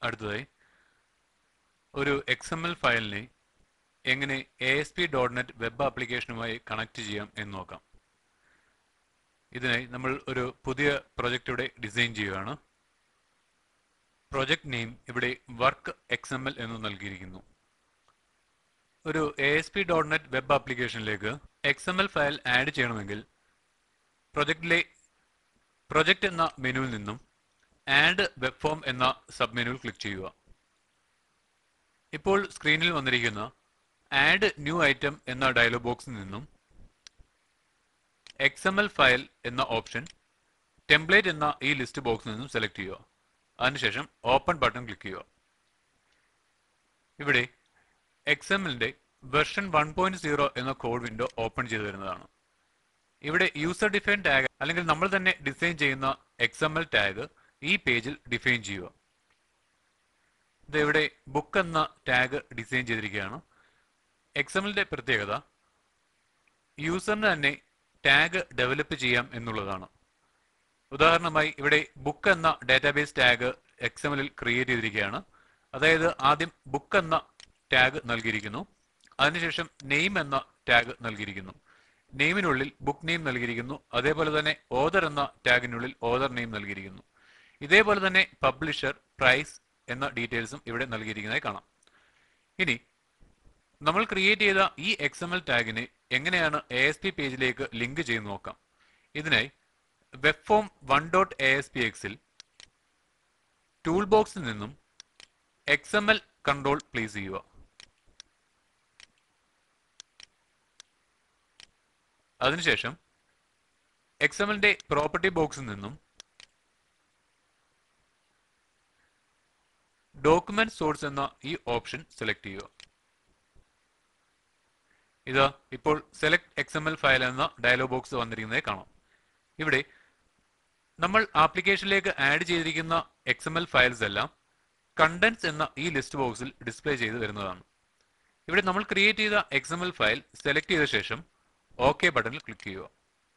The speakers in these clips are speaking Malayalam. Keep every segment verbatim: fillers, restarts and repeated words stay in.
അടുത്തതായി ഒരു എക്സ് എം എൽ ഫയലിനെ എങ്ങനെ A S P dot net web ആപ്ലിക്കേഷനുമായി കണക്ട് ചെയ്യാം എന്ന് നോക്കാം. ഇതിനായി നമ്മൾ ഒരു പുതിയ പ്രൊജക്റ്റ് ഇവിടെ ഡിസൈൻ ചെയ്യുകയാണ്. പ്രൊജക്ട് നെയിം ഇവിടെ വർക്ക് എക്സ് എം എൽ എന്ന് നൽകിയിരിക്കുന്നു. ഒരു A S P dot net web ആപ്ലിക്കേഷനിലേക്ക് X M L file add ചെയ്യണമെങ്കിൽ പ്രൊജക്റ്റിലെ പ്രൊജക്റ്റ് എന്ന മെനുവിൽ നിന്നും ആഡ് വെബ് ഫോം എന്ന സബ് മെനുവിൽ ക്ലിക്ക് ചെയ്യുക. ഇപ്പോൾ സ്ക്രീനിൽ വന്നിരിക്കുന്ന ആഡ് ന്യൂ ഐറ്റം എന്ന ഡയലോഗ് ബോക്സിൽ നിന്നും എക്സ് എം എൽ ഫയൽ എന്ന ഓപ്ഷൻ ടെംപ്ലേറ്റ് എന്ന ഈ ലിസ്റ്റ് ബോക്സിൽ നിന്നും സെലക്ട് ചെയ്യുക. അതിനുശേഷം ഓപ്പൺ ബട്ടൺ ക്ലിക്ക് ചെയ്യുക. ഇവിടെ എക്സ് എം എല്ലിന്റെ വെർഷൻ വൺ പോയിന്റ് സീറോ എന്ന കോഡ് വിൻഡോ ഓപ്പൺ ചെയ്തു വരുന്നതാണ്. ഇവിടെ യൂസർ ഡിഫൈൻ ടാഗ് അല്ലെങ്കിൽ നമ്മൾ തന്നെ ഡിസൈൻ ചെയ്യുന്ന എക്സ് എം എൽ ടാഗ് ഈ പേജിൽ ഡിഫൈൻ ചെയ്യുക. ഇത് ഇവിടെ ബുക്ക് എന്ന ടാഗ് ഡിസൈൻ ചെയ്തിരിക്കുകയാണ്. എക്സ് എം എല്ലിന്റെ പ്രത്യേകത യൂസറിന് തന്നെ ടാഗ് ഡെവലപ്പ് ചെയ്യാം എന്നുള്ളതാണ്. ഉദാഹരണമായി ഇവിടെ ബുക്ക് എന്ന ഡാറ്റാബേസ് ടാഗ് എക്സ് എം എല്ലിൽ ക്രിയേറ്റ് ചെയ്തിരിക്കുകയാണ്. അതായത് ആദ്യം ബുക്ക് എന്ന ടാഗ് നൽകിയിരിക്കുന്നു, അതിനുശേഷം നെയിം എന്ന ടാഗ് നൽകിയിരിക്കുന്നു, നെയിമിനുള്ളിൽ ബുക്ക് നെയിം നൽകിയിരിക്കുന്നു, അതേപോലെ തന്നെ ഓതർ എന്ന ടാഗിനുള്ളിൽ ഓതർ നെയിം നൽകിയിരിക്കുന്നു. ഇതേപോലെ തന്നെ പബ്ലിഷർ, പ്രൈസ് എന്ന ഡീറ്റെയിൽസും ഇവിടെ നൽകിയിരിക്കുന്നതായി കാണാം. ഇനി നമ്മൾ ക്രിയേറ്റ് ചെയ്ത ഈ എക്സ് എം എൽ ടാഗിനെ എങ്ങനെയാണ് എ എസ് പി പേജിലേക്ക് ലിങ്ക് ചെയ്ത് നോക്കാം. ഇതിനായി web form one dot A S P എക്സിൽ ടൂൾ ബോക്സിൽ നിന്നും X M L control place ചെയ്യുക. അതിനുശേഷം എക്സ് എം എല്ലിന്റെ പ്രോപ്പർട്ടി ബോക്സിൽ നിന്നും ഡോക്യുമെന്റ് സോഴ്സ് എന്ന ഈ ഓപ്ഷൻ സെലക്ട് ചെയ്യുക. ഇത് ഇപ്പോൾ select X M L file എന്ന ഡയലോഗ് ബോക്സ് വന്നിരിക്കുന്നതായി കാണാം. ഇവിടെ നമ്മൾ ആപ്ലിക്കേഷനിലേക്ക് ആഡ് ചെയ്തിരിക്കുന്ന എക്സ് എം എൽ ഫയൽസ് എല്ലാം കണ്ടന്റ്സ് എന്ന ഈ ലിസ്റ്റ് ബോക്സിൽ ഡിസ്പ്ലേ ചെയ്ത് വരുന്നതാണ്. ഇവിടെ നമ്മൾ ക്രിയേറ്റ് ചെയ്ത X M L file select ചെയ്ത ശേഷം ഓക്കെ ബട്ടണിൽ ക്ലിക്ക് ചെയ്യുക.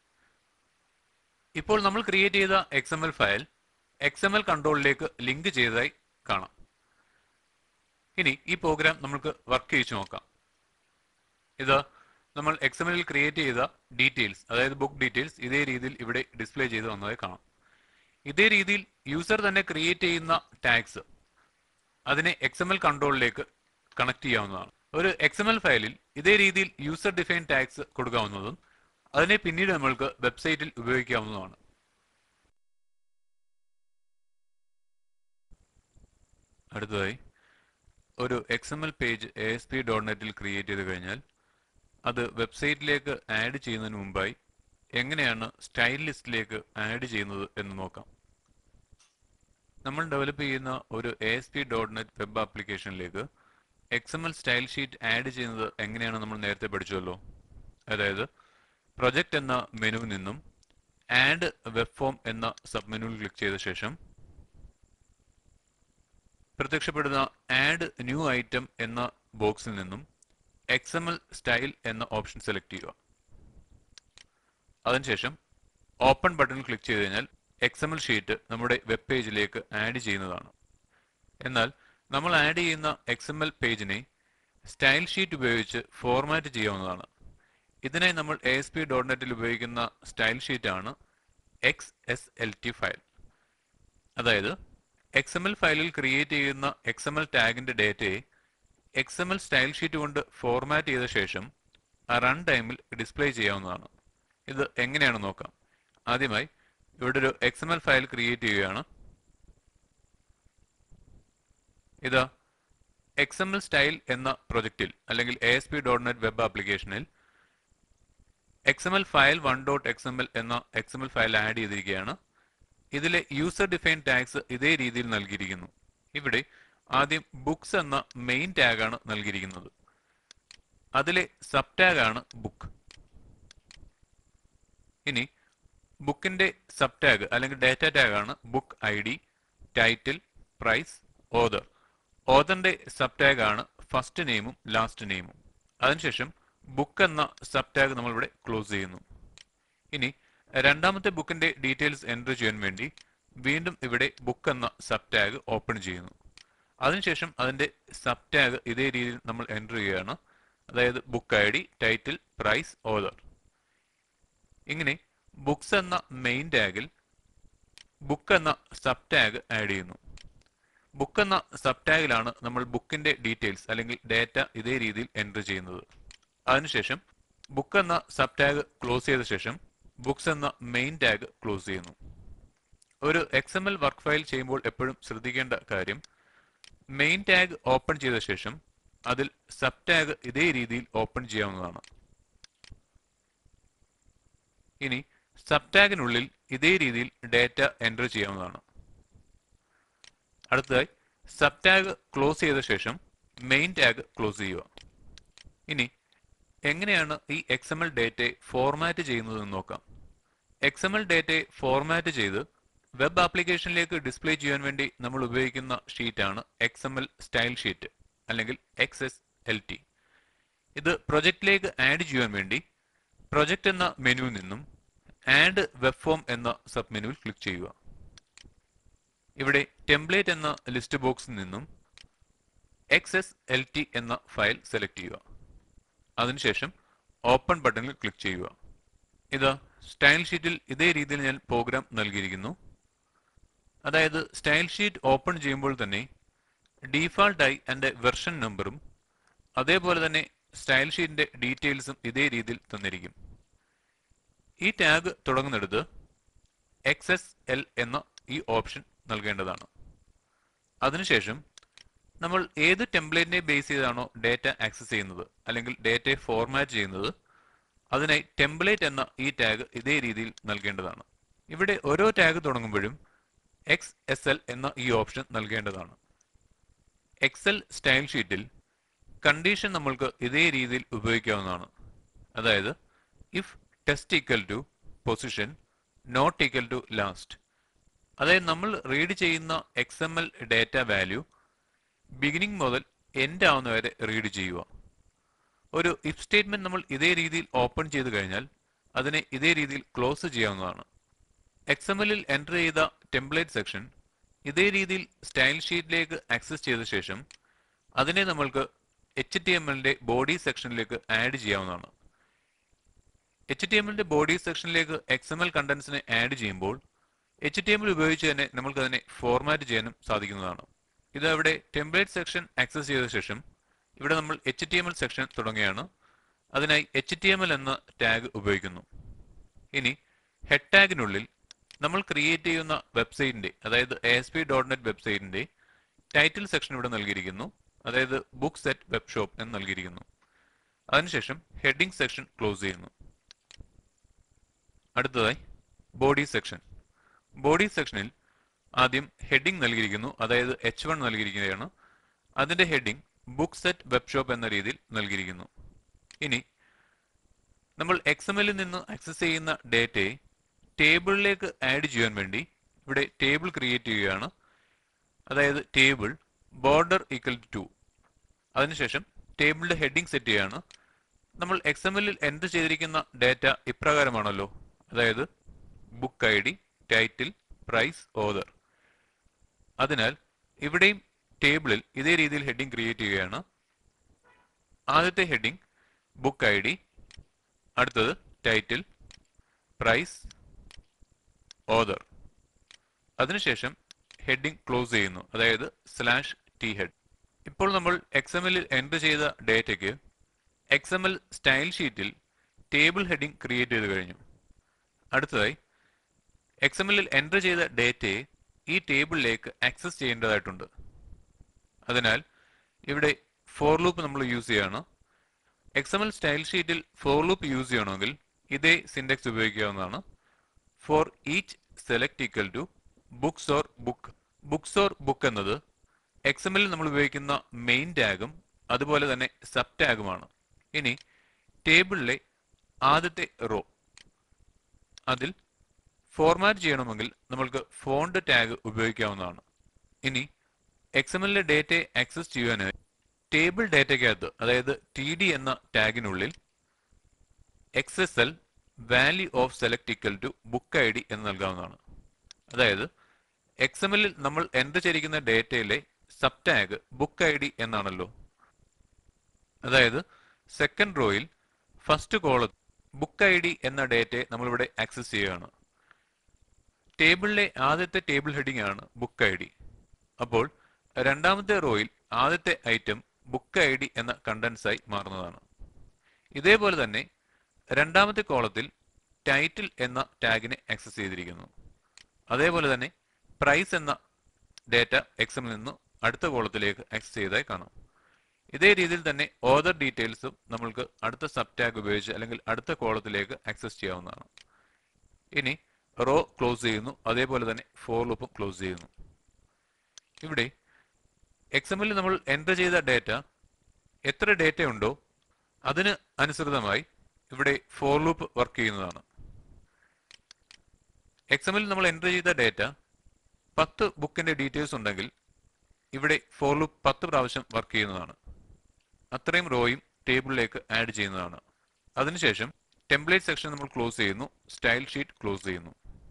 ഇപ്പോൾ നമ്മൾ ക്രിയേറ്റ് ചെയ്ത X M L file X M L കൺട്രോളിലേക്ക് ലിങ്ക് ചെയ്തതായി കാണാം. ഇനി ഈ പ്രോഗ്രാം നമുക്ക് വർക്ക് ചെയ്യിച്ചു നോക്കാം. ഇത് നമ്മൾ എക്സ് എം എല്ലിൽ ക്രിയേറ്റ് ചെയ്ത ഡീറ്റെയിൽസ്, അതായത് ബുക്ക് ഡീറ്റെയിൽസ് ഇതേ രീതിയിൽ ഇവിടെ ഡിസ്പ്ലേ ചെയ്ത് വന്നതായി കാണാം. ഇതേ രീതിയിൽ യൂസർ തന്നെ ക്രിയേറ്റ് ചെയ്യുന്ന ടാഗ്സ് അതിനെ എക്സ് എം എൽ കൺട്രോളിലേക്ക് കണക്ട് ചെയ്യാവുന്നതാണ്. ഒരു എക്സ് എം എൽ ഫയലിൽ ഇതേ രീതിയിൽ യൂസർ ഡിഫൈൻ ടാഗ്സ് കൊടുക്കാവുന്നതും അതിനെ പിന്നീട് നമ്മൾക്ക് വെബ്സൈറ്റിൽ ഉപയോഗിക്കാവുന്നതുമാണ്. അടുത്തതായി ഒരു X M L page A S P dot നെറ്റിൽ ക്രിയേറ്റ് ചെയ്ത് കഴിഞ്ഞാൽ അത് വെബ്സൈറ്റിലേക്ക് ആഡ് ചെയ്യുന്നതിന് മുമ്പായി എങ്ങനെയാണ് സ്റ്റൈൽ ലിസ്റ്റിലേക്ക് ആഡ് ചെയ്യുന്നത് എന്ന് നോക്കാം. നമ്മൾ ഡെവലപ്പ് ചെയ്യുന്ന ഒരു A S P dot net web ആപ്ലിക്കേഷനിലേക്ക് X M L style sheet add ചെയ്യുന്നത് എങ്ങനെയാണ് നമ്മൾ നേരത്തെ പഠിച്ചുവല്ലോ. അതായത് പ്രൊജക്റ്റ് എന്ന മെനുവിൽ നിന്നും ആഡ് വെബ് ഫോം എന്ന സബ് മെനുവിൽ ക്ലിക്ക് ചെയ്ത ശേഷം പ്രത്യക്ഷപ്പെടുന്ന ആഡ് ന്യൂ ഐറ്റം എന്ന ബോക്സിൽ നിന്നും എക്സ് എം എൽ സ്റ്റൈൽ എന്ന ഓപ്ഷൻ സെലക്ട് ചെയ്യുക. അതിനുശേഷം ഓപ്പൺ ബട്ടൺ ക്ലിക്ക് ചെയ്ത് കഴിഞ്ഞാൽ എക്സ് എം എൽ ഷീറ്റ് നമ്മുടെ വെബ് പേജിലേക്ക് ആഡ് ചെയ്യുന്നതാണ്. എന്നാൽ നമ്മൾ ആഡ് ചെയ്യുന്ന എക്സ് എം എൽ പേജിനെ സ്റ്റൈൽ ഷീറ്റ് ഉപയോഗിച്ച് ഫോർമാറ്റ് ചെയ്യാവുന്നതാണ്. ഇതിനായി നമ്മൾ എ എസ് പി ഡോട്ട് നെറ്റിൽ ഉപയോഗിക്കുന്ന സ്റ്റൈൽ ഷീറ്റ് ആണ് X S L T file. അതായത് എക്സ് എം എൽ ഫയലിൽ ക്രിയേറ്റ് ചെയ്യുന്ന എക്സ് എം എൽ ടാഗിന്റെ ഡേറ്റയെ X M L style sheet കൊണ്ട് ഫോർമാറ്റ് ചെയ്ത ശേഷം റൺ ടൈമിൽ ഡിസ്പ്ലേ ചെയ്യാവുന്നതാണ്. ഇത് എങ്ങനെയാണ് നോക്കാം. ആദ്യമായി ഇവിടെ ഒരു X M L file create ചെയ്യുകയാണ്. ഇത് എക്സ് എം എൽ സ്റ്റൈൽ എന്ന പ്രൊജക്റ്റിൽ അല്ലെങ്കിൽ A S P dot net web ആപ്ലിക്കേഷനിൽ X M L file one dot X M L എന്ന X M L file add ചെയ്തിരിക്കുകയാണ്. ഇതിലെ യൂസർ ഡിഫൈൻ ടാഗ്സ് ഇതേ രീതിയിൽ നൽകിയിരിക്കുന്നു. ഇവിടെ ആദ്യം ബുക്സ് എന്ന മെയിൻ ടാഗാണ് നൽകിയിരിക്കുന്നത്. അതിലെ സബ് ടാഗാണ് ബുക്ക്. ഇനി ബുക്കിന്റെ സബ് ടാഗ് അല്ലെങ്കിൽ ഡാറ്റ ടാഗാണ് book I D, title, price, author. ഓതറിന്റെ സബ് ടാഗാണ് ഫസ്റ്റ് നെയിമും ലാസ്റ്റ് നെയിമും. അതിനുശേഷം ബുക്ക് എന്ന സബ് ടാഗ് നമ്മളിവിടെ ക്ലോസ് ചെയ്യുന്നു. ഇനി രണ്ടാമത്തെ ബുക്കിന്റെ ഡീറ്റെയിൽസ് എൻ്റർ ചെയ്യാൻ വേണ്ടി വീണ്ടും ഇവിടെ ബുക്ക് എന്ന സബ് ടാഗ് ഓപ്പൺ ചെയ്യുന്നു. അതിനുശേഷം അതിന്റെ സബ് ടാഗ് ഇതേ രീതിയിൽ നമ്മൾ എൻ്റർ ചെയ്യുകയാണ്. അതായത് book I D, title, price, author. ഇങ്ങനെ ബുക്സ് എന്ന മെയിൻ ടാഗിൽ ബുക്ക് എന്ന സബ് ടാഗ് ആഡ് ചെയ്യുന്നു. ബുക്ക് എന്ന സബ് ടാഗിലാണ് നമ്മൾ ബുക്കിന്റെ ഡീറ്റെയിൽസ് അല്ലെങ്കിൽ ഡാറ്റ ഇതേ രീതിയിൽ എൻ്റർ ചെയ്യുന്നത്. അതിനുശേഷം ബുക്ക് എന്ന സബ് ടാഗ് ക്ലോസ് ചെയ്ത ശേഷം ബുക്സ് എന്ന മെയിൻ ടാഗ് ക്ലോസ് ചെയ്യുന്നു. ഒരു X M L work file ചെയ്യുമ്പോൾ എപ്പോഴും ശ്രദ്ധിക്കേണ്ട കാര്യം, മെയിൻ ടാഗ് ഓപ്പൺ ചെയ്ത ശേഷം അതിൽ സബ് ടാഗ് ഇതേ രീതിയിൽ ഓപ്പൺ ചെയ്യാവുന്നതാണ്. ഇനി സബ് ടാഗിനുള്ളിൽ ഇതേ രീതിയിൽ ഡാറ്റ എൻ്റർ ചെയ്യാവുന്നതാണ്. അടുത്തതായി സബ് ടാഗ് ക്ലോസ് ചെയ്ത ശേഷം മെയിൻ ടാഗ് ക്ലോസ് ചെയ്യുക. ഇനി എങ്ങനെയാണ് ഈ എക്സ് എം എൽ ഡാറ്റയെ ഫോർമാറ്റ് ചെയ്യുന്നതെന്ന് നോക്കാം. എക്സ് എം എൽ ഡാറ്റയെ ഫോർമാറ്റ് ചെയ്ത് വെബ് ആപ്ലിക്കേഷനിലേക്ക് ഡിസ്പ്ലേ ചെയ്യാൻ വേണ്ടി നമ്മൾ ഉപയോഗിക്കുന്ന ഷീറ്റാണ് X M L style sheet അല്ലെങ്കിൽ എക്സ് എസ് എൽ ടി. ഇത് പ്രൊജക്റ്റിലേക്ക് ആഡ് ചെയ്യാൻ വേണ്ടി പ്രൊജക്റ്റ് എന്ന മെനുവിൽ നിന്നും ആഡ് വെബ് ഫോം എന്ന സബ് മെനുവിൽ ക്ലിക്ക് ചെയ്യുക. ഇവിടെ ടെംപ്ലേറ്റ് എന്ന ലിസ്റ്റ് ബോക്സിൽ നിന്നും എക്സ് എസ് എൽ ടി എന്ന ഫയൽ സെലക്ട് ചെയ്യുക. അതിനുശേഷം ഓപ്പൺ ബട്ടണിൽ ക്ലിക്ക് ചെയ്യുക. ഇത് സ്റ്റൈൽ ഷീറ്റിൽ ഇതേ രീതിയിൽ ഞാൻ പ്രോഗ്രാം നൽകിയിരിക്കുന്നു. അതായത് സ്റ്റൈൽ ഷീറ്റ് ഓപ്പൺ ചെയ്യുമ്പോൾ തന്നെ ഡീഫാൾട്ടായി എൻ്റെ വെർഷൻ നമ്പറും അതേപോലെ തന്നെ സ്റ്റൈൽ ഷീറ്റിന്റെ ഡീറ്റെയിൽസും ഇതേ രീതിയിൽ തന്നിരിക്കും. ഈ ടാഗ് തുടങ്ങുന്നിടത്ത് എക്സ് എസ് എൽ എന്ന ഈ ഓപ്ഷൻ നൽകേണ്ടതാണ്. അതിനുശേഷം നമ്മൾ ഏത് ടെംപ്ലേറ്റിനെ ബേസ് ചെയ്താണോ ഡാറ്റ ആക്സസ് ചെയ്യുന്നത് അല്ലെങ്കിൽ ഡാറ്റയെ ഫോർമാറ്റ് ചെയ്യുന്നത്, അതിനായി ടെംപ്ലേറ്റ് എന്ന ഈ ടാഗ് ഇതേ രീതിയിൽ നൽകേണ്ടതാണ്. ഇവിടെ ഓരോ ടാഗ് തുടങ്ങുമ്പോഴും എക്സ് എസ് എൽ എന്ന ഈ ഓപ്ഷൻ നൽകേണ്ടതാണ്. എക്സൽ സ്റ്റൈൽ ഷീറ്റിൽ കണ്ടീഷൻ നമ്മൾക്ക് ഇതേ രീതിയിൽ ഉപയോഗിക്കാവുന്നതാണ്. അതായത് if test equal to position not equal to last. അതായത് നമ്മൾ റീഡ് ചെയ്യുന്ന X M L data value beginning മുതൽ എൻഡ് ആവുന്ന വരെ റീഡ് ചെയ്യുക. ഒരു ഇഫ് സ്റ്റേറ്റ്മെന്റ് നമ്മൾ ഇതേ രീതിയിൽ ഓപ്പൺ ചെയ്ത് കഴിഞ്ഞാൽ അതിനെ ഇതേ രീതിയിൽ ക്ലോസ് ചെയ്യാവുന്നതാണ്. എക്സ് എം എല്ലിൽ എൻ്റർ ചെയ്ത ടെംപ്ലേറ്റ് സെക്ഷൻ ഇതേ രീതിയിൽ സ്റ്റൈൽ ഷീറ്റിലേക്ക് ആക്സസ് ചെയ്ത ശേഷം അതിനെ നമ്മൾക്ക് എച്ച് ടി എം എല്ലിന്റെ ബോഡി സെക്ഷനിലേക്ക് ആഡ് ചെയ്യാവുന്നതാണ്. എച്ച് ടി എം എല്ലിന്റെ ബോഡി സെക്ഷനിലേക്ക് എക്സ് എം എൽ കണ്ടന്റ്സിനെ ആഡ് ചെയ്യുമ്പോൾ എച്ച് ടി എം എൽ ഉപയോഗിച്ച് തന്നെ നമ്മൾക്ക് അതിനെ ഫോർമാറ്റ് ചെയ്യാനും സാധിക്കുന്നതാണ്. ഇത് അവിടെ ടെംപ്ലേറ്റ് സെക്ഷൻ ആക്സസ് ചെയ്ത ശേഷം ഇവിടെ നമ്മൾ H T M L section തുടങ്ങുകയാണ്. അതിനായി എച്ച് ടി എം എൽ എന്ന ടാഗ് ഉപയോഗിക്കുന്നു. ഇനി ഹെഡ് ടാഗിനുള്ളിൽ നമ്മൾ ക്രിയേറ്റ് ചെയ്യുന്ന വെബ്സൈറ്റിന്റെ, അതായത് A S P dot net വെബ്സൈറ്റിന്റെ ടൈറ്റിൽ സെക്ഷൻ ഇവിടെ നൽകിയിരിക്കുന്നു. അതായത് ബുക്സ് അറ്റ് വെബ് ഷോപ്പ് എന്ന് നൽകിയിരിക്കുന്നു. അതിനുശേഷം ഹെഡിംഗ് സെക്ഷൻ ക്ലോസ് ചെയ്യുന്നു. അടുത്തതായി ബോഡി സെക്ഷൻ. ബോഡി സെക്ഷനിൽ ആദ്യം ഹെഡിംഗ് നൽകിയിരിക്കുന്നു, അതായത് എച്ച് വൺ നൽകിയിരിക്കുകയാണ്. അതിന്റെ heading books at web shop എന്ന രീതിയിൽ നൽകിയിരിക്കുന്നു. ഇനി നമ്മൾ എക്സ് എം എല്ലിൽ നിന്ന് ആക്സസ് ചെയ്യുന്ന ഡേറ്റയെ ടേബിളിലേക്ക് ആഡ് ചെയ്യാൻ വേണ്ടി ഇവിടെ ടേബിൾ ക്രിയേറ്റ് ചെയ്യുകയാണ്. അതായത് ടേബിൾ ബോർഡർ ഈക്വൽ ടു. അതിനുശേഷം ടേബിളിന്റെ ഹെഡിംഗ് സെറ്റ് ചെയ്യുകയാണ്. നമ്മൾ എക്സ് എം എല്ലിൽ എൻ്റർ ചെയ്തിരിക്കുന്ന ഡാറ്റ ഇപ്രകാരമാണല്ലോ, അതായത് book I D, title, price, author. അതിനാൽ ഇവിടെയും ടേബിളിൽ ഇതേ രീതിയിൽ ഹെഡിംഗ് ക്രിയേറ്റ് ചെയ്യുകയാണ്. ആദ്യത്തെ ഹെഡിംഗ് ബുക്ക് ഐ ഡി, അടുത്തത് ടൈറ്റിൽ, പ്രൈസ്, ഓതർ. അതിനുശേഷം ഹെഡിംഗ് ക്ലോസ് ചെയ്യുന്നു, അതായത് സ്ലാഷ് ടി ഹെഡ്. ഇപ്പോൾ നമ്മൾ എക്സ് എം എല്ലിൽ എൻ്റർ ചെയ്ത ഡേറ്റയ്ക്ക് എക്സ് എം എൽ സ്റ്റൈൽ ഷീറ്റിൽ ടേബിൾ ഹെഡിംഗ് ക്രിയേറ്റ് ചെയ്ത് കഴിഞ്ഞു. അടുത്തതായി എക്സ് എം എല്ലിൽ എൻ്റർ ചെയ്ത ഡേറ്റയെ ഈ ടേബിളിലേക്ക് ആക്സസ് ചെയ്യേണ്ടതായിട്ടുണ്ട്. അതിനാൽ ഇവിടെ ഫോർ ലൂപ്പ് നമ്മൾ യൂസ് ചെയ്യാണ്. എക്സ് എം എൽ സ്റ്റൈൽ ഷീറ്റിൽ ഫോർ ലൂപ്പ് യൂസ് ചെയ്യണമെങ്കിൽ ഇതേ സിൻഡെക്സ് ഉപയോഗിക്കാവുന്നതാണ്. For each select equal to books or book. Books or book എന്നത് എക്സ് എം എല്ലിൽ നമ്മൾ ഉപയോഗിക്കുന്ന മെയിൻ ടാഗും അതുപോലെ തന്നെ സബ് ടാഗുമാണ്. ഇനി ടേബിളിലെ ആദ്യത്തെ റോ അതിൽ ഫോർമാറ്റ് ചെയ്യണമെങ്കിൽ നമ്മൾക്ക് ഫോണ്ട് ടാഗ് ഉപയോഗിക്കാവുന്നതാണ്. ഇനി എക്സ് എം എല്ലിലെ ഡേറ്റയെ ആക്സസ് ചെയ്യാനായി ടേബിൾ ഡേറ്റയ്ക്കകത്ത്, അതായത് ടി ഡി എന്ന ടാഗിനുള്ളിൽ X S L value of select equal to book I D എന്ന് നൽകാവുന്നതാണ്. അതായത് എക്സ് എം എല്ലിൽ നമ്മൾ എൻ്റർ ചെയ്തിരിക്കുന്ന ഡേറ്റയിലെ sub tag book I D എന്നാണല്ലോ. അതായത് സെക്കൻഡ് റോയിൽ first column book I D എന്ന ഡേറ്റയെ നമ്മളിവിടെ ആക്സസ് ചെയ്യുകയാണ്. ടേബിളിലെ ആദ്യത്തെ ടേബിൾ ഹെഡിംഗ് ആണ് ബുക്ക് ഐ ഡി. അപ്പോൾ രണ്ടാമത്തെ റോയിൽ ആദ്യത്തെ ഐറ്റം ബുക്ക് ഐ ഡി എന്ന കണ്ടൻസ് ആയി മാറുന്നതാണ്. ഇതേപോലെ തന്നെ രണ്ടാമത്തെ കോളത്തിൽ ടൈറ്റിൽ എന്ന ടാഗിനെ ആക്സസ് ചെയ്തിരിക്കുന്നു. അതേപോലെ തന്നെ പ്രൈസ് എന്ന ഡേറ്റ എക്സമിൽ നിന്ന് അടുത്ത കോളത്തിലേക്ക് ആക്സസ് ചെയ്തതായി കാണാം. ഇതേ രീതിയിൽ തന്നെ ഓതർ ഡീറ്റെയിൽസും നമ്മൾക്ക് അടുത്ത സബ് ടാഗ് ഉപയോഗിച്ച് അല്ലെങ്കിൽ അടുത്ത കോളത്തിലേക്ക് ആക്സസ് ചെയ്യാവുന്നതാണ്. ഇനി റോ ക്ലോസ് ചെയ്യുന്നു, അതേപോലെ തന്നെ ഫോർ ലൂപ്പും ക്ലോസ് ചെയ്യുന്നു. ഇവിടെ എക്സമിൽ നമ്മൾ എൻ്റർ ചെയ്ത ഡേറ്റ എത്ര ഡേറ്റ ഉണ്ടോ അതിന് അനുസൃതമായി ഇവിടെ ഫോർ ലൂപ്പ് വർക്ക് ചെയ്യുന്നതാണ്. എക്സമിൽ നമ്മൾ എൻ്റർ ചെയ്ത ഡേറ്റ പത്ത് ബുക്കിന്റെ ഡീറ്റെയിൽസ് ഉണ്ടെങ്കിൽ ഇവിടെ ഫോർ ലൂപ്പ് പത്ത് പ്രാവശ്യം വർക്ക് ചെയ്യുന്നതാണ്. അത്രയും റോയും ടേബിളിലേക്ക് ആഡ് ചെയ്യുന്നതാണ്. അതിനുശേഷം ടെംപ്ലേറ്റ് സെക്ഷൻ നമ്മൾ ക്ലോസ് ചെയ്യുന്നു, സ്റ്റൈൽ ഷീറ്റ് ക്ലോസ് ചെയ്യുന്നു.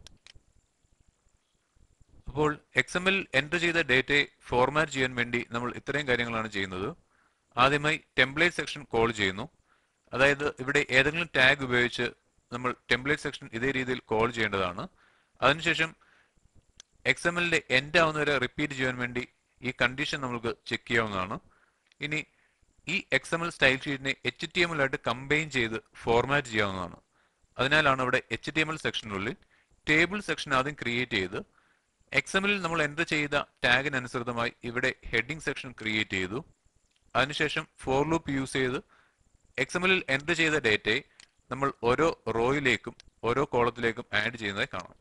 അപ്പോൾ എക്സമിൽ എൻ്റർ ചെയ്ത ഡേറ്റയെ ഫോർമാറ്റ് ചെയ്യാൻ വേണ്ടി നമ്മൾ ഇത്രയും കാര്യങ്ങളാണ് ചെയ്യുന്നത്. ആദ്യമായി ടെംപ്ലേറ്റ് സെക്ഷൻ കോൾ ചെയ്യുന്നു. അതായത് ഇവിടെ ഏതെങ്കിലും ടാഗ് ഉപയോഗിച്ച് നമ്മൾ ടെംപ്ലേറ്റ് സെക്ഷൻ ഇതേ രീതിയിൽ കോൾ ചെയ്യേണ്ടതാണ്. അതിനുശേഷം എക്സമിലിന്റെ എൻഡ് ആവുന്നവരെ റിപ്പീറ്റ് ചെയ്യാൻ വേണ്ടി ഈ കണ്ടീഷൻ നമുക്ക് ചെക്ക് ചെയ്യാവുന്നതാണ്. ഇനി ഈ എക്സ്എംഎൽ സ്റ്റൈൽ ഷീറ്റിനെ എച്ച് ടി എം എൽ ആയിട്ട് കമ്പൈൻ ചെയ്ത് ഫോർമാറ്റ് ചെയ്യാവുന്നതാണ്. അതിനാലാണ് ഇവിടെ എച്ച് ടി എം എൽ സെക്ഷനുള്ളിൽ ടേബിൾ സെക്ഷൻ ആദ്യം ക്രിയേറ്റ് ചെയ്ത് എക്സ്എംഎല്ലിൽ നമ്മൾ എൻ്റർ ചെയ്ത ടാഗിനനുസൃതമായി ഇവിടെ ഹെഡിംഗ് സെക്ഷൻ ക്രിയേറ്റ് ചെയ്തു. അതിനുശേഷം ഫോർ ലൂപ്പ് യൂസ് ചെയ്ത് എക്സ്എംഎല്ലിൽ എൻ്റർ ചെയ്ത ഡേറ്റയെ നമ്മൾ ഓരോ റോയിലേക്കും ഓരോ കോളത്തിലേക്കും ആഡ് ചെയ്യുന്നതായി കാണാം.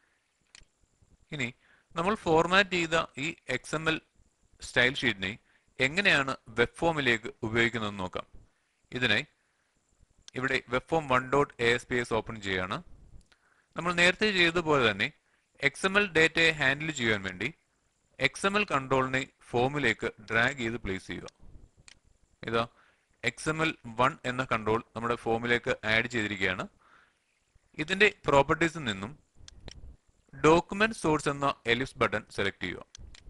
ഇനി നമ്മൾ ഫോർമാറ്റ് ചെയ്ത ഈ എക്സ്എംഎൽ സ്റ്റൈൽ ഷീറ്റിനെ എങ്ങനെയാണ് വെബ് ഫോമിലേക്ക് ഉപയോഗിക്കുന്നതെന്ന് നോക്കാം. ഇതിനായി ഇവിടെ web form one dot A S P S open ചെയ്യുകയാണ്. നമ്മൾ നേരത്തെ ചെയ്തതുപോലെ തന്നെ എക്സ്എംഎൽ ഡേറ്റയെ ഹാൻഡിൽ ചെയ്യാൻ വേണ്ടി എക്സ്എംഎൽ കൺട്രോളിനെ ഫോമിലേക്ക് ഡ്രാഗ് ചെയ്ത് പ്ലേസ് ചെയ്യുക. ഇതാ എക്സ്എംഎൽ വൺ എന്ന കൺട്രോൾ നമ്മുടെ ഫോമിലേക്ക് ആഡ് ചെയ്തിരിക്കുകയാണ്. ഇതിന്റെ പ്രോപ്പർട്ടീസിൽ നിന്നും ഡോക്യുമെന്റ് സോഴ്സ് എന്ന എലിപ്സ് ബട്ടൺ സെലക്ട് ചെയ്യുക.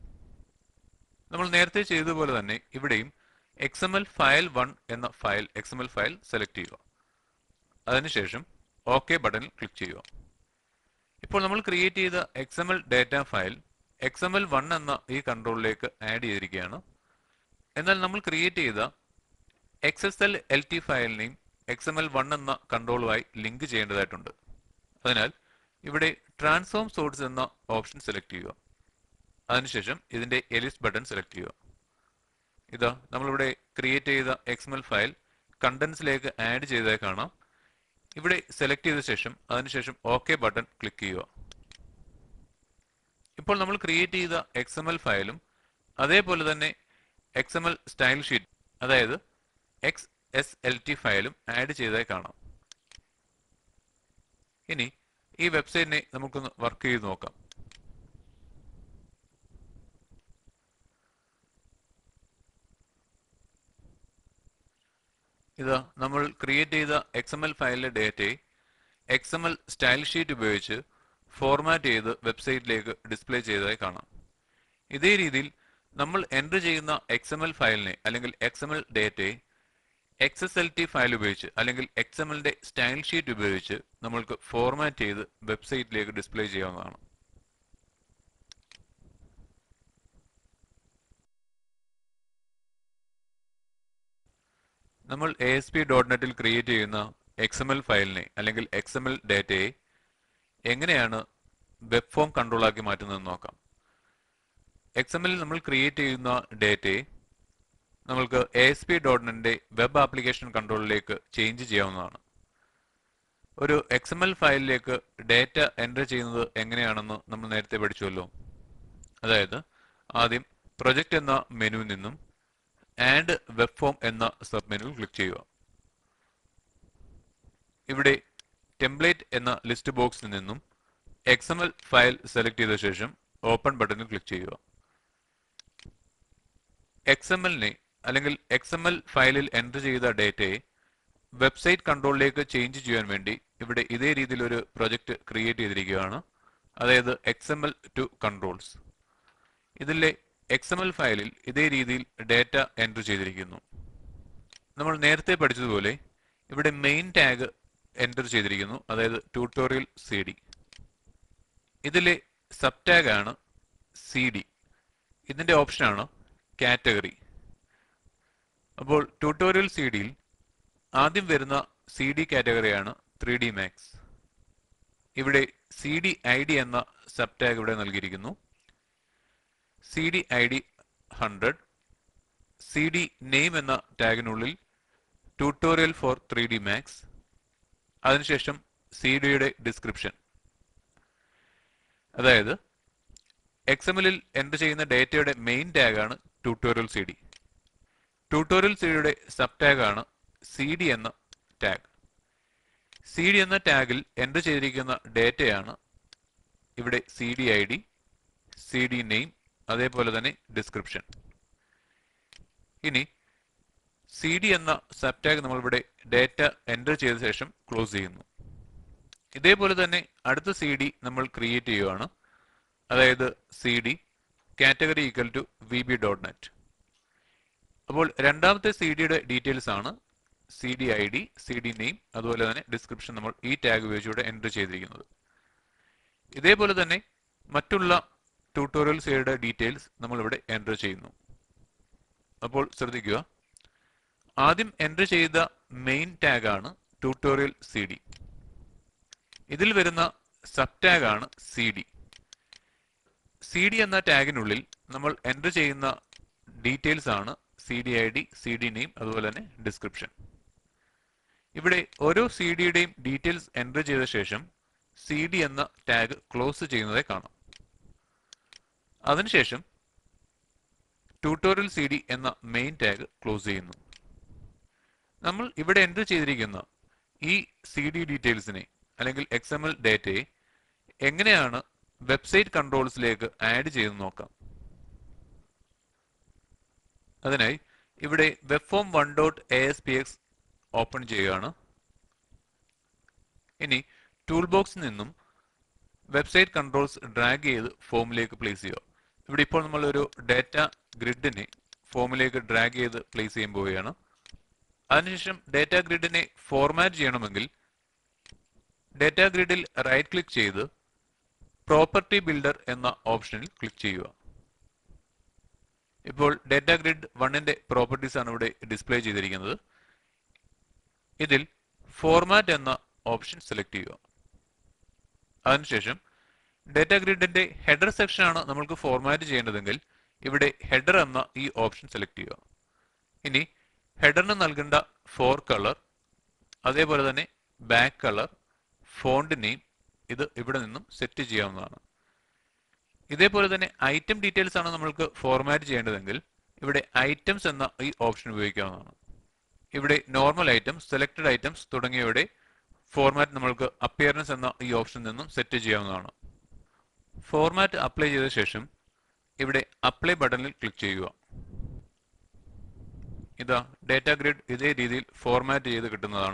നമ്മൾ നേരത്തെ ചെയ്തതുപോലെ തന്നെ ഇവിടെയും എക്സ്എംഎൽ ഫയൽ വൺ എന്ന ഫയൽ എക്സ്എംഎൽ ഫയൽ സെലക്ട് ചെയ്യുക. അതിനുശേഷം ഓക്കെ ബട്ടണിൽ ക്ലിക്ക് ചെയ്യുക. ഇപ്പോൾ നമ്മൾ ക്രിയേറ്റ് ചെയ്ത XML data file XML one എന്ന ഈ കൺട്രോളിലേക്ക് ആഡ് ചെയ്തിരിക്കുകയാണ്. എന്നാൽ നമ്മൾ ക്രിയേറ്റ് ചെയ്ത X S L L T ഫയലിനെയും എക്സ്എംഎൽ വൺ എന്ന കൺട്രോളുമായി ലിങ്ക് ചെയ്യേണ്ടതായിട്ടുണ്ട്. അതിനാൽ ഇവിടെ ട്രാൻസ്ഫോം സോഴ്സ് എന്ന ഓപ്ഷൻ സെലക്ട് ചെയ്യുക. അതിനുശേഷം ഇതിന്റെ എലിപ്സ് ബട്ടൺ സെലക്ട് ചെയ്യുക. ഇതാ നമ്മളിവിടെ ക്രിയേറ്റ് ചെയ്ത എക്സ്എംഎൽ ഫയൽ കണ്ടൻസിലേക്ക് ആഡ് ചെയ്തതായി കാണാം. ഇവിടെ സെലക്ട് ചെയ്ത ശേഷം അതിനുശേഷം ഓക്കെ ബട്ടൺ ക്ലിക്ക് ചെയ്യുക. ഇപ്പോൾ നമ്മൾ ക്രിയേറ്റ് ചെയ്ത എക്സ്എംഎൽ ഫയലും അതേപോലെ തന്നെ എക്സ്എംഎൽ സ്റ്റൈൽ ഷീറ്റ് അതായത് എക്സ് എസ് എൽ ടി ഫയലും ആഡ് ചെയ്തതായി കാണാം. ഇനി ഈ വെബ്സൈറ്റിനെ നമുക്കൊന്ന് വർക്ക് ചെയ്ത് നോക്കാം. ഇതാ നമ്മൾ ക്രിയേറ്റ് ചെയ്ത എക്സ്എംഎൽ ഫയലിലെ ഡേറ്റയെ എക്സ്എംഎൽ സ്റ്റൈൽ ഷീറ്റ് ഉപയോഗിച്ച് ഫോർമാറ്റ് ചെയ്ത് വെബ്സൈറ്റിലേക്ക് ഡിസ്പ്ലേ ചെയ്തതായി കാണാം. ഇതേ രീതിയിൽ നമ്മൾ എൻ്റർ ചെയ്യുന്ന എക്സ്എംഎൽ ഫയലിനെ അല്ലെങ്കിൽ എക്സ്എംഎൽ ഡേറ്റയെ X S L T file ഉപയോഗിച്ച് അല്ലെങ്കിൽ എക്സ്എംഎല്ലിന്റെ സ്റ്റൈൽ ഷീറ്റ് ഉപയോഗിച്ച് നമ്മൾക്ക് ഫോർമാറ്റ് ചെയ്ത് വെബ്സൈറ്റിലേക്ക് ഡിസ്പ്ലേ ചെയ്യാവുന്നതാണ്. നമ്മൾ എ എസ് പി ഡോട്ട് നെറ്റിൽ ക്രിയേറ്റ് ചെയ്യുന്ന എക്സ്എംഎൽ ഫയലിനെ അല്ലെങ്കിൽ എക്സ്എംഎൽ ഡേറ്റയെ എങ്ങനെയാണ് വെബ് ഫോം കൺട്രോൾ ആക്കി മാറ്റുന്നതെന്ന് നോക്കാം. എക്സ്എംഎല്ലിൽ നമ്മൾ ക്രിയേറ്റ് ചെയ്യുന്ന ഡേറ്റയെ നമ്മൾക്ക് എ എസ് പി ഡോട്ട് നെറ്റിന്റെ വെബ് ആപ്ലിക്കേഷൻ കൺട്രോളിലേക്ക് ചേഞ്ച് ചെയ്യാവുന്നതാണ്. ഒരു എക്സ്എംഎൽ ഫയലിലേക്ക് ഡേറ്റ എൻ്റർ ചെയ്യുന്നത് എങ്ങനെയാണെന്ന് നമ്മൾ നേരത്തെ പഠിച്ചുവല്ലോ. അതായത് ആദ്യം പ്രൊജക്റ്റ് എന്ന മെനുവിൽ നിന്നും ആഡ് വെബ് ഫോം എന്ന സബ് മെനുവിൽ ക്ലിക്ക് ചെയ്യുക. ഇവിടെ ടെംപ്ലേറ്റ് എന്ന ലിസ്റ്റ് ബോക്സിൽ നിന്നും എക്സ്എംഎൽ ഫയൽ സെലക്ട് ചെയ്ത ശേഷം ഓപ്പൺ ബട്ടണിൽ ക്ലിക്ക് ചെയ്യുക. എക്സ്എംഎല്ലിനെ അല്ലെങ്കിൽ എക്സ്എംഎൽ ഫയലിൽ എൻ്റർ ചെയ്ത ഡേറ്റയെ വെബ്സൈറ്റ് കൺട്രോളിലേക്ക് ചേഞ്ച് ചെയ്യാൻ വേണ്ടി ഇവിടെ ഇതേ രീതിയിൽ ഒരു പ്രൊജക്റ്റ് ക്രിയേറ്റ് ചെയ്തിരിക്കുകയാണ്. അതായത് എക്സ്എംഎൽ ടു കൺട്രോൾസ്. ഇതിലെ എക്സ് എം എൽ ഫയലിൽ ഇതേ രീതിയിൽ ഡാറ്റ എൻ്റർ ചെയ്തിരിക്കുന്നു. നമ്മൾ നേരത്തെ പഠിച്ചതുപോലെ ഇവിടെ മെയിൻ ടാഗ് എൻ്റർ ചെയ്തിരിക്കുന്നു, അതായത് ട്യൂട്ടോറിയൽ സി ഡി. ഇതിലെ സബ് ടാഗ് ആണ് സി ഡി. ഇതിൻ്റെ ഓപ്ഷനാണ് കാറ്റഗറി. അപ്പോൾ ട്യൂട്ടോറിയൽ സി ഡിയിൽ ആദ്യം വരുന്ന സി ഡി കാറ്റഗറിയാണ് ത്രീ ഡി മാക്സ്. ഇവിടെ സി ഡി ഐ ഡി എന്ന സബ് ടാഗ് ഇവിടെ നൽകിയിരിക്കുന്നു. C D I D hundred, C D name എന്ന ടാഗിനുള്ളിൽ tutorial four three D max, അതിനുശേഷം സി ഡിയുടെ ഡിസ്ക്രിപ്ഷൻ. അതായത് എക്സ് എം എല്ലിൽ എൻ്റർ ചെയ്യുന്ന ഡേറ്റയുടെ മെയിൻ ടാഗാണ് tutorial C D. Tutorial C ഡിയുടെ സബ് ടാഗാണ് സി ഡി എന്ന ടാഗ്. സി ഡി എന്ന ടാഗിൽ എൻ്റർ ചെയ്തിരിക്കുന്ന ഡേറ്റയാണ് ഇവിടെ C D I D, C D name, അതേപോലെ തന്നെ ഡിസ്ക്രിപ്ഷൻ. ഇനി സി ഡി എന്ന സബ് ടാഗ് നമ്മളിവിടെ ഡേറ്റ എൻ്റർ ചെയ്ത ശേഷം ക്ലോസ് ചെയ്യുന്നു. ഇതേപോലെ തന്നെ അടുത്ത സി ഡി നമ്മൾ ക്രിയേറ്റ് ചെയ്യുകയാണ്, അതായത് C D category equal to V B dot net. അപ്പോൾ രണ്ടാമത്തെ സി ഡിയുടെ ഡീറ്റെയിൽസ് ആണ് C D I D, C D name, അതുപോലെ തന്നെ ഡിസ്ക്രിപ്ഷൻ നമ്മൾ ഈ ടാഗ് ഉപയോഗിച്ചുകൂടെ എൻ്റർ ചെയ്തിരിക്കുന്നത്. ഇതേപോലെ തന്നെ മറ്റുള്ള ട്യൂട്ടോറിയൽ സി ഡിയുടെ ഡീറ്റെയിൽസ് നമ്മളിവിടെ എൻ്റർ ചെയ്യുന്നു. അപ്പോൾ ശ്രദ്ധിക്കുക, ആദ്യം എൻ്റർ ചെയ്ത മെയിൻ ടാഗാണ് ട്യൂട്ടോറിയൽ സി ഡി. ഇതിൽ വരുന്ന സബ് ടാഗാണ് സി ഡി. സി ഡി എന്ന ടാഗിനുള്ളിൽ നമ്മൾ എൻ്റർ ചെയ്യുന്ന ഡീറ്റെയിൽസ് ആണ് C D I D, C D name, അതുപോലെ തന്നെ ഡിസ്ക്രിപ്ഷൻ. ഇവിടെ ഓരോ സി ഡിയുടെയും ഡീറ്റെയിൽസ് എൻ്റർ ചെയ്ത ശേഷം സി ഡി എന്ന ടാഗ് ക്ലോസ് ചെയ്യുന്നതായി കാണാം. അതിനുശേഷം ട്യൂട്ടോറിയൽ സി ഡി എന്ന മെയിൻ ടാഗ് ക്ലോസ് ചെയ്യുന്നു. നമ്മൾ ഇവിടെ എൻ്റർ ചെയ്തിരിക്കുന്ന ഈ സി ഡി ഡീറ്റെയിൽസിനെ അല്ലെങ്കിൽ എക്സ് എം എൽ ഡേറ്റയെ എങ്ങനെയാണ് വെബ്സൈറ്റ് കൺട്രോൾസിലേക്ക് ആഡ് ചെയ്ത് നോക്കാം. അതിനായി ഇവിടെ web form one dot A S P X open ചെയ്യുകയാണ്. ഇനി ടൂൾ ബോക്സിൽ നിന്നും വെബ്സൈറ്റ് കൺട്രോൾസ് ഡ്രാഗ് ചെയ്ത് ഫോമിലേക്ക് പ്ലേസ് ചെയ്യുക. ഇവിടെ ഇപ്പോൾ നമ്മൾ ഒരു ഡാറ്റ ഗ്രിഡിനെ ഫോമിലേക്ക് ഡ്രാഗ് ചെയ്ത് പ്ലേസ് ചെയ്യാൻ പോവുകയാണ്. അതിനുശേഷം ഡാറ്റ ഗ്രിഡിനെ ഫോർമാറ്റ് ചെയ്യണമെങ്കിൽ ഡാറ്റ ഗ്രിഡിൽ റൈറ്റ് ക്ലിക്ക് ചെയ്ത് പ്രോപ്പർട്ടി ബിൽഡർ എന്ന ഓപ്ഷനിൽ ക്ലിക്ക് ചെയ്യുക. ഇപ്പോൾ ഡാറ്റ ഗ്രിഡ് വണ്ണിന്റെ പ്രോപ്പർട്ടീസ് ആണ് ഇവിടെ ഡിസ്പ്ലേ ചെയ്തിരിക്കുന്നത്. ഇതിൽ ഫോർമാറ്റ് എന്ന ഓപ്ഷൻ സെലക്ട് ചെയ്യുക. അതിനുശേഷം ഡാറ്റ ഗ്രിഡിന്റെ ഹെഡർ സെക്ഷൻ ആണ് നമ്മൾക്ക് ഫോർമാറ്റ് ചെയ്യേണ്ടതെങ്കിൽ ഇവിടെ ഹെഡർ എന്ന ഈ ഓപ്ഷൻ സെലക്ട് ചെയ്യുക. ഇനി ഹെഡറിന് നൽകേണ്ട ഫോർ കളർ, അതേപോലെ തന്നെ ബാക്ക് കളർ, ഫോണ്ട് നെയിം ഇത് ഇവിടെ നിന്നും സെറ്റ് ചെയ്യാവുന്നതാണ്. ഇതേപോലെ തന്നെ ഐറ്റം ഡീറ്റെയിൽസ് ആണ് നമ്മൾക്ക് ഫോർമാറ്റ് ചെയ്യേണ്ടതെങ്കിൽ ഇവിടെ ഐറ്റംസ് എന്ന ഈ ഓപ്ഷൻ ഉപയോഗിക്കാവുന്നതാണ്. ഇവിടെ നോർമൽ ഐറ്റംസ്, സെലക്ടഡ് ഐറ്റംസ് തുടങ്ങിയവയുടെ ഫോർമാറ്റ് നമ്മൾക്ക് അപ്പിയറൻസ് എന്ന ഈ ഓപ്ഷനിൽ നിന്നും സെറ്റ് ചെയ്യാവുന്നതാണ്. ഫോർമാറ്റ് അപ്ലൈ ചെയ്ത ശേഷം ഇവിടെ അപ്ലൈ ബട്ടണിൽ ക്ലിക്ക് ചെയ്യുക. ഇതാ ഡാറ്റ ഗ്രിഡ് ഇതേ രീതിയിൽ ഫോർമാറ്റ് ചെയ്ത് കിട്ടുന്നതാണ്.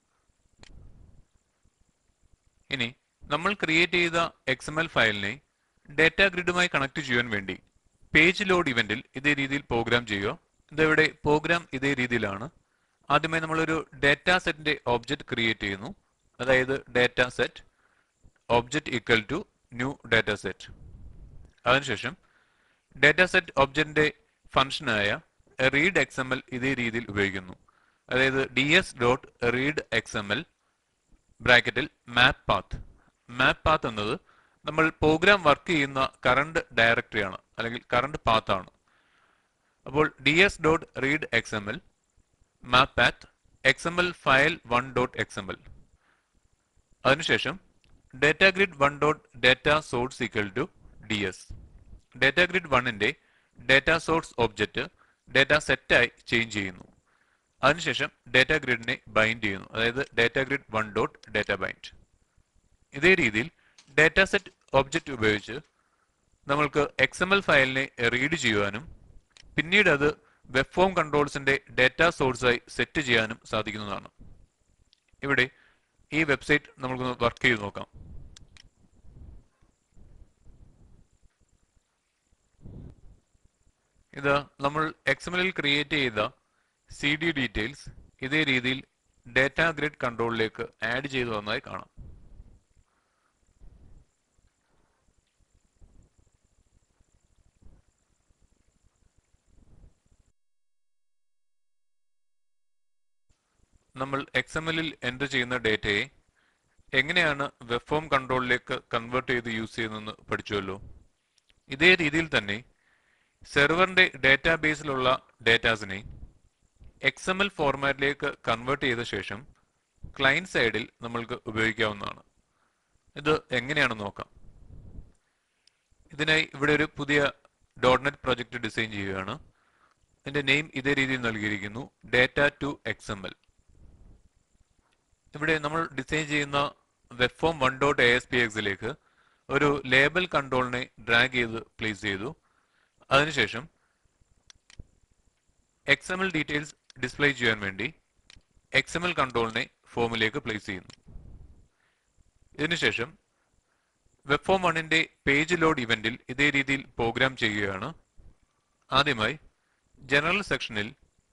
ഇനി നമ്മൾ ക്രിയേറ്റ് ചെയ്ത എക്സ് എം എൽ ഫയലിനെ ഡാറ്റ ഗ്രിഡുമായി കണക്ട് ചെയ്യാൻ വേണ്ടി പേജ് ലോഡ് ഇവന്റിൽ ഇതേ രീതിയിൽ പ്രോഗ്രാം ചെയ്യുക. ഇതിവിടെ പ്രോഗ്രാം ഇതേ രീതിയിലാണ്. ആദ്യമായി നമ്മളൊരു ഡാറ്റ സെറ്റിന്റെ ഒബ്ജക്റ്റ് ക്രിയേറ്റ് ചെയ്യുന്നു, അതായത് data set object equal to new data set. അതിനുശേഷം ഡാറ്റ സെറ്റ് ഒബ്ജക്റ്റിന്റെ ഫംഗ്ഷനായ റീഡ് എക്സ് എം എൽ ഇതേ രീതിയിൽ ഉപയോഗിക്കുന്നു. അതായത് D S dot read X M L ബ്രാക്കറ്റിൽ മാപ്പ് പാത്ത്. മാപ്പ് പാത്ത് എന്നത് നമ്മൾ പ്രോഗ്രാം വർക്ക് ചെയ്യുന്ന കറണ്ട് ഡയറക്ടറിയാണ്, അല്ലെങ്കിൽ കറണ്ട് പാത്താണ്. അപ്പോൾ D S dot read X M L map path X M L file one dot X M L. അതിനുശേഷം data grid one dot data source equal to D S. Data grid വണ്ണിന്റെ ഡാറ്റ സോഴ്സ് ഒബ്ജക്റ്റ് ഡാറ്റ സെറ്റായി ചേഞ്ച് ചെയ്യുന്നു. അതിനുശേഷം ഡാറ്റ ഗ്രിഡിനെ ബൈൻഡ് ചെയ്യുന്നു, അതായത് data grid one dot data bind. ഇതേ രീതിയിൽ ഡാറ്റ സെറ്റ് ഒബ്ജക്റ്റ് ഉപയോഗിച്ച് നമ്മൾക്ക് എക്സ് എം എൽ ഫയലിനെ റീഡ് ചെയ്യുവാനും പിന്നീട് അത് വെബ് ഫോം കൺട്രോൾസിന്റെ ഡാറ്റ സോഴ്സായി സെറ്റ് ചെയ്യാനും സാധിക്കുന്നതാണ്. ഇവിടെ ഈ വെബ്സൈറ്റ് നമുക്കൊന്ന് വർക്ക് ചെയ്ത് നോക്കാം. ഇത് നമ്മൾ എക്സ് എം എല്ലിൽ ക്രിയേറ്റ് ചെയ്ത സി ഡി ഡീറ്റെയിൽസ് ഇതേ രീതിയിൽ ഡാറ്റ ഗ്രിഡ് കൺട്രോളിലേക്ക് ആഡ് ചെയ്തു വന്നതായി കാണാം. നമ്മൾ എക്സ് എം എല്ലിൽ എൻ്റർ ചെയ്യുന്ന ഡേറ്റയെ എങ്ങനെയാണ് വെബ് ഫോം കൺട്രോളിലേക്ക് കൺവേർട്ട് ചെയ്ത് യൂസ് ചെയ്യുന്നതെന്ന് പഠിച്ചുവല്ലോ. ഇതേ രീതിയിൽ തന്നെ സെർവറിന്റെ ഡാറ്റാബേസിലുള്ള ഡേറ്റാസിനെ എക്സ് എം എൽ ഫോർമാറ്റിലേക്ക് കൺവേർട്ട് ചെയ്ത ശേഷം ക്ലയന്റ് സൈഡിൽ നമ്മൾക്ക് ഉപയോഗിക്കാവുന്നതാണ്. ഇത് എങ്ങനെയാണെന്ന് നോക്കാം. ഇതിനായി ഇവിടെ ഒരു പുതിയ ഡോട്ട് നെറ്റ് പ്രൊജക്ട് ഡിസൈൻ ചെയ്യുകയാണ്. ഇതിന്റെ നെയിം ഇതേ രീതിയിൽ നൽകിയിരിക്കുന്നു, data to X M L. ഇവിടെ നമ്മൾ ഡിസൈൻ ചെയ്യുന്ന web form one dot A S P എക്സിലേക്ക് ഒരു ലേബൽ കൺട്രോളിനെ ഡ്രാഗ് ചെയ്ത് പ്ലേസ് ചെയ്തു. അതിനുശേഷം X M L details display ചെയ്യാൻ വേണ്ടി എക്സ് എം എൽ കൺട്രോളിനെ ഫോമിലേക്ക് പ്ലേസ് ചെയ്യുന്നു. ഇതിനുശേഷം വെബ് ഫോം വണ്ണിന്റെ പേജ് ലോഡ് ഇവന്റിൽ ഇതേ രീതിയിൽ പ്രോഗ്രാം ചെയ്യുകയാണ്. ആദ്യമായി ജനറൽ സെക്ഷനിൽ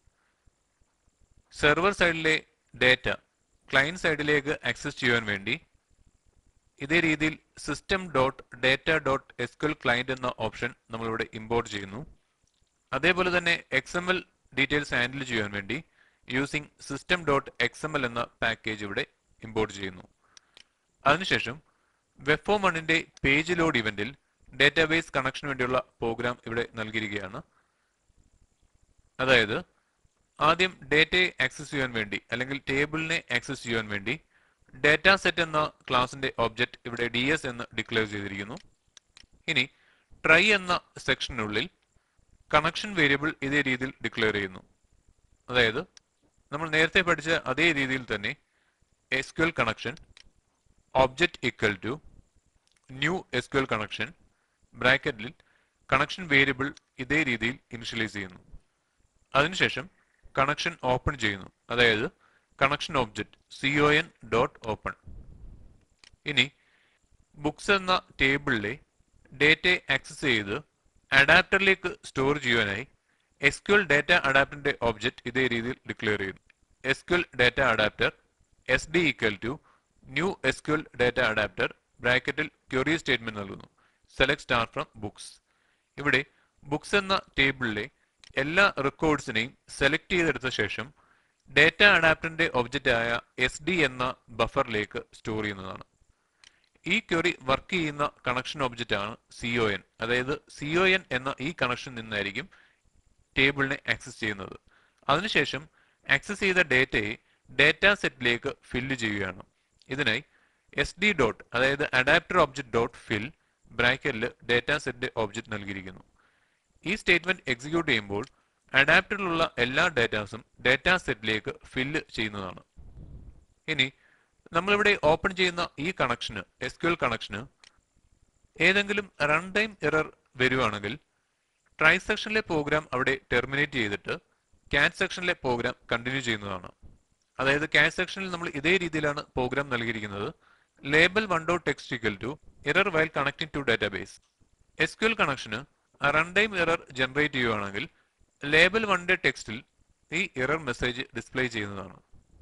സെർവർ സൈഡിലെ ഡാറ്റ ക്ലയന്റ് സൈഡിലേക്ക് ആക്സസ് ചെയ്യാൻ വേണ്ടി ഇതേ രീതിയിൽ system dot data dot S Q L client എന്ന ഓപ്ഷൻ നമ്മളിവിടെ ഇമ്പോർട്ട് ചെയ്യുന്നു. അതേപോലെ തന്നെ X M L details handle ചെയ്യാൻ വേണ്ടി using system dot X M L എന്ന പാക്കേജ് ഇവിടെ ഇമ്പോർട്ട് ചെയ്യുന്നു. അതിനുശേഷം വെബ് ഫോം വണ്ണിന്റെ പേജ് ലോഡ് ഇവന്റിൽ ഡാറ്റാബേസ് കണക്ഷന് വേണ്ടിയുള്ള പ്രോഗ്രാം ഇവിടെ നൽകിയിരിക്കുകയാണ്. അതായത് ആദ്യം ഡേറ്റയെ ആക്സസ് ചെയ്യാൻ വേണ്ടി അല്ലെങ്കിൽ ടേബിളിനെ ആക്സസ് ചെയ്യാൻ വേണ്ടി ഡാറ്റ സെറ്റ് എന്ന ക്ലാസിന്റെ ഒബ്ജക്റ്റ് ഇവിടെ ഡി എസ് എന്ന് ഡിക്ലെയർ ചെയ്തിരിക്കുന്നു. ഇനി ട്രൈ എന്ന സെക്ഷനുള്ളിൽ കണക്ഷൻ വേരിയബിൾ ഇതേ രീതിയിൽ ഡിക്ലെയർ ചെയ്യുന്നു. അതായത് നമ്മൾ നേരത്തെ പഠിച്ച അതേ രീതിയിൽ തന്നെ S Q L connection object equal to new S Q L connection ബ്രാക്കറ്റിൽ കണക്ഷൻ വേരിയബിൾ ഇതേ രീതിയിൽ ഇനിഷ്യലൈസ് ചെയ്യുന്നു. അതിനുശേഷം കണക്ഷൻ ഓപ്പൺ ചെയ്യുന്നു. അതായത് connection object C O N dot open. ഇനി ബുക്സ് എന്ന ടേബിളിലെ ഡേറ്റയെ ആക്സസ് ചെയ്ത് അഡാപ്റ്ററിലേക്ക് സ്റ്റോർ ചെയ്യാനായി എസ് ക്യു എൽ ഡാറ്റ അഡാപ്റ്ററിന്റെ ഒബ്ജക്റ്റ് ഇതേ രീതിയിൽ ഡിക്ലെയർ ചെയ്യുന്നു. S Q L data adapter S D equal to new S Q L data adapter ബ്രാക്കറ്റിൽ ക്വറി സ്റ്റേറ്റ്മെന്റ് നൽകുന്നു, സെലക്ട് സ്റ്റാർ ഫ്രം ബുക്സ്. ഇവിടെ ബുക്സ് എന്ന ടേബിളിലെ എല്ലാ റെക്കോർഡ്സിനെയും സെലക്ട് ചെയ്തെടുത്ത ശേഷം ഡാറ്റ അഡാപ്റ്ററിന്റെ ഒബ്ജക്റ്റ് ആയ എസ് ഡി എന്ന ബഫറിലേക്ക് സ്റ്റോർ ചെയ്യുന്നതാണ്. ഈ ക്വറി വർക്ക് ചെയ്യുന്ന കണക്ഷൻ ഒബ്ജക്റ്റ് ആണ് സി ഒ എൻ. അതായത് സി ഒ എൻ എന്ന ഈ കണക്ഷൻ നിന്നായിരിക്കും ടേബിളിനെ ആക്സസ് ചെയ്യുന്നത്. അതിനുശേഷം ആക്സസ് ചെയ്ത ഡേറ്റയെ ഡാറ്റ സെറ്റിലേക്ക് ഫില്ല് ചെയ്യുകയാണ്. ഇതിനായി എസ് ഡി ഡോട്ട് അതായത് അഡാപ്റ്റർ ഒബ്ജക്റ്റ് ഡോട്ട് ഫിൽ ബ്രാക്കറ്റിൽ ഡാറ്റ സെറ്റിന്റെ ഒബ്ജക്റ്റ് നൽകിയിരിക്കുന്നു. ഈ സ്റ്റേറ്റ്മെന്റ് എക്സിക്യൂട്ട് ചെയ്യുമ്പോൾ അഡാപ്റ്ററിലുള്ള എല്ലാ ഡാറ്റാസും ഡാറ്റ സെറ്റിലേക്ക് ഫില്ല് ചെയ്യുന്നതാണ്. ഇനി നമ്മളിവിടെ ഓപ്പൺ ചെയ്യുന്ന ഈ കണക്ഷന് എസ് ക്യു എൽ കണക്ഷന് ഏതെങ്കിലും റൺ ടൈം എറർ വരുവാണെങ്കിൽ ട്രൈ സെക്ഷനിലെ പ്രോഗ്രാം അവിടെ ടെർമിനേറ്റ് ചെയ്തിട്ട് കാറ്റ് സെക്ഷനിലെ പ്രോഗ്രാം കണ്ടിന്യൂ ചെയ്യുന്നതാണ്. അതായത് കാറ്റ് സെക്ഷനിൽ നമ്മൾ ഇതേ രീതിയിലാണ് പ്രോഗ്രാം നൽകിയിരിക്കുന്നത്. Label one dot text equal to error while connecting to database. S Q L കണക്ഷന് റൺ ടൈം എറർ ജനറേറ്റ് ചെയ്യുകയാണെങ്കിൽ ലേബൽ വണ്ണിന്റെ ടെക്സ്റ്റിൽ ഈ എറർ മെസ്സേജ് ഡിസ്പ്ലേ ചെയ്യുന്നതാണ്.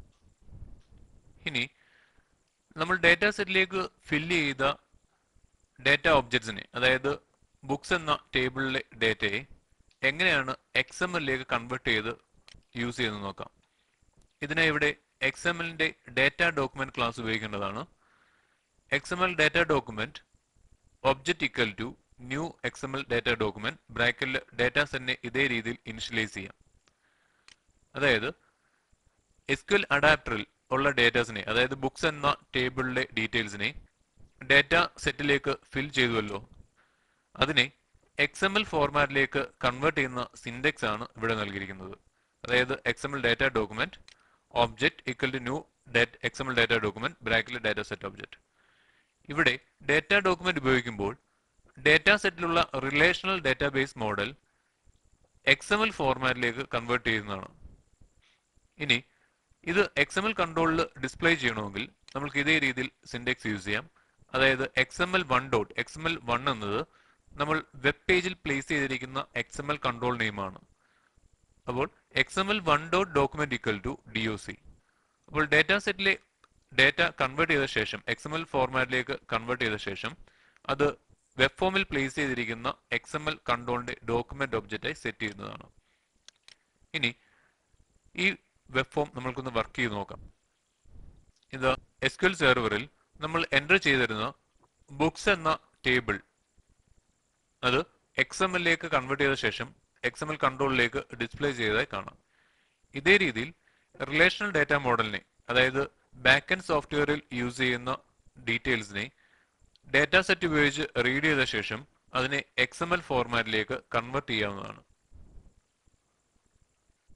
ഇനി നമ്മൾ ഡാറ്റ സെറ്റിലേക്ക് ഫില്ല് ചെയ്ത ഡാറ്റ ഒബ്ജക്ട്സിനെ അതായത് ബുക്സ് എന്ന ടേബിളിലെ ഡാറ്റയെ എങ്ങനെയാണ് എക്സ് എം എല്ലിലേക്ക് കൺവേർട്ട് ചെയ്ത് യൂസ് ചെയ്യുന്നത് നോക്കാം. ഇതിനായി ഇവിടെ എക്സ് എം എല്ലിന്റെ ഡാറ്റ ഡോക്യുമെന്റ് ക്ലാസ് ഉപയോഗിക്കേണ്ടതാണ്. X M L data document object equal to new X M L data document ബ്രാക്കറ്റിൽ ഡാറ്റ സെറ്റിനെ ഇതേ രീതിയിൽ ഇനിഷ്യലൈസ് ചെയ്യാം. അതായത് എസ് ക്യു എൽ അഡാപ്റ്ററിൽ ഉള്ള ഡേറ്റാസിനെ അതായത് ബുക്സ് എന്ന ടേബിളിലെ ഡീറ്റെയിൽസിനെ ഡാറ്റ സെറ്റിലേക്ക് ഫിൽ ചെയ്തുവല്ലോ, അതിനെ എക്സ് എം എൽ ഫോർമാറ്റിലേക്ക് കൺവേർട്ട് ചെയ്യുന്ന സിൻഡെക്സ് ആണ് ഇവിടെ നൽകിയിരിക്കുന്നത്. അതായത് X M L data document object equal to new data X M L data document ബ്രാക്കറ്റിൽ ഡാറ്റ സെറ്റ് ഒബ്ജക്റ്റ്. ഇവിടെ ഡാറ്റ ഡോക്യുമെന്റ് ഉപയോഗിക്കുമ്പോൾ ഡാറ്റ സെറ്റിലുള്ള relational database model X M L ഫോർമാറ്റിലേക്ക് കൺവേർട്ട് ചെയ്യുന്നതാണ്. ഇനി ഇത് എക്സ് എം എൽ കൺട്രോളിൽ ഡിസ്പ്ലേ ചെയ്യണമെങ്കിൽ നമുക്ക് ഇതേ രീതിയിൽ സിൻഡെക്സ് യൂസ് ചെയ്യാം. അതായത് X M L one dot X M L one എന്നത് നമ്മൾ വെബ് പേജിൽ പ്ലേസ് ചെയ്തിരിക്കുന്ന എക്സ് എം എൽ കൺട്രോൾ നെയിമാണ്. അപ്പോൾ X M L one dot document equal to D O C. അപ്പോൾ ഡാറ്റ സെറ്റിലെ ഡാറ്റ കൺവേർട്ട് ചെയ്ത ശേഷം എക്സ് എം എൽ ഫോർമാറ്റിലേക്ക് കൺവേർട്ട് ചെയ്ത ശേഷം അത് വെബ് ഫോമിൽ പ്ലേസ് ചെയ്തിരിക്കുന്ന എക്സ് എം എൽ കൺട്രോളിന്റെ ഡോക്യുമെന്റ് ഒബ്ജക്റ്റായി സെറ്റ് ചെയ്യുന്നതാണ്. ഇനി ഈ വെബ് ഫോം നമ്മൾക്കൊന്ന് വർക്ക് ചെയ്ത് നോക്കാം. ഇത് എസ് ക്യു എൽ സെർവറിൽ നമ്മൾ എൻ്റർ ചെയ്തിരുന്ന ബുക്സ് എന്ന ടേബിൾ അത് എക്സ് എം എല്ലിലേക്ക് കൺവേർട്ട് ചെയ്ത ശേഷം എക്സ് എം എൽ കൺട്രോളിലേക്ക് ഡിസ്പ്ലേ ചെയ്തതായി കാണാം. ഇതേ രീതിയിൽ റിലേഷണൽ ഡാറ്റ മോഡലിനെ, അതായത് ബാക്ക് എൻഡ് സോഫ്റ്റ്വെയറിൽ യൂസ് ചെയ്യുന്ന ഡീറ്റെയിൽസിനെ ഡാറ്റ സെറ്റ് ഉപയോഗിച്ച് റീഡ് ചെയ്ത ശേഷം അതിനെ എക്സ് എം എൽ ഫോർമാറ്റിലേക്ക് കൺവേർട്ട് ചെയ്യാവുന്നതാണ്.